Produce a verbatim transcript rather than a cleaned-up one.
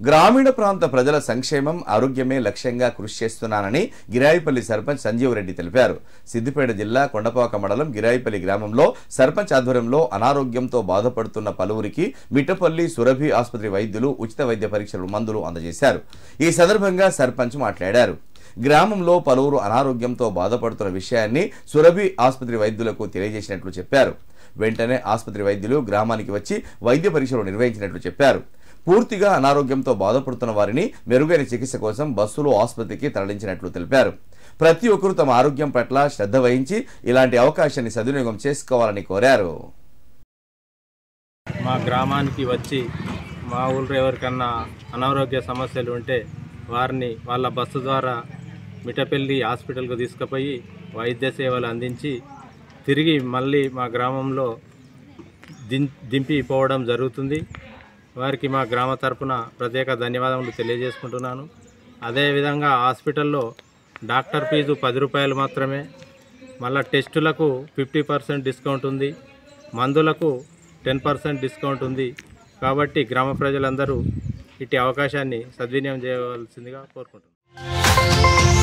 గ్రామీణ ప్రాంత ప్రజల సంక్షేమం ఆరోగ్యమే లక్ష్యంగా కృషి చేస్తున్నానని గిరాయిపల్లి సర్పంచ్ సంజీవ్ రెడ్డి తెలిపారు. సిద్దిపేట జిల్లా కొండపాక మండలం గిరాయిపల్లి గ్రామంలో సర్పంచ్ ఆధ్వర్యంలో అనారోగ్యంతో బాధపడుతున్న పలువురికి మిట్టపల్లి సురభి ఆసుపత్రి వైద్యులు ఉచిత వైద్య పరీక్షలు మందులు అందజేశారు. ఈ సందర్భంగా సర్పంచ్ మాట్లాడారు. గ్రామంలో పలువురు అనారోగ్యంతో బాధపడుతున్న విషయాన్ని సురభి ఆసుపత్రి వైద్యులకు తెలియజేసినట్లు చెప్పారు. వెంటనే ఆసుపత్రి వైద్యులు గ్రామానికి వచ్చి వైద్య పరీక్షలు నిర్వహించినట్లు చెప్పారు. పూర్తిగా అనారోగ్యంతో బాధపడుతున్న వారిని మెరుగైన చికిత్స కోసం బస్సులో ఆసుపత్రికి తరలించినట్లు తెలిపారు. ప్రతి ఒక్కరూ తమ ఆరోగ్యం పట్ల శ్రద్ధ వహించి ఇలాంటి అవకాశాన్ని సద్వినియోగం చేసుకోవాలని కోరారు. మా గ్రామానికి వచ్చి మా ఊళ్ళో ఎవరికన్నా అనారోగ్య సమస్యలు ఉంటే వారిని వాళ్ళ బస్సు ద్వారా మిట్టపల్లి హాస్పిటల్కు తీసుకుపోయి వైద్య సేవలు అందించి తిరిగి మళ్ళీ మా గ్రామంలో దింపి పోవడం జరుగుతుంది. వారికి మా గ్రామ తరపున ప్రత్యేక ధన్యవాదములు తెలియజేసుకుంటున్నాను. అదేవిధంగా హాస్పిటల్లో డాక్టర్ ఫీజు పది రూపాయలు మాత్రమే, మళ్ళీ టెస్టులకు ఫిఫ్టీ పర్సెంట్ డిస్కౌంట్ ఉంది, మందులకు టెన్ పర్సెంట్ డిస్కౌంట్ ఉంది. కాబట్టి గ్రామ ప్రజలందరూ ఇట్టి అవకాశాన్ని సద్వినియోగం చేయవలసిందిగా కోరుకుంటున్నాను.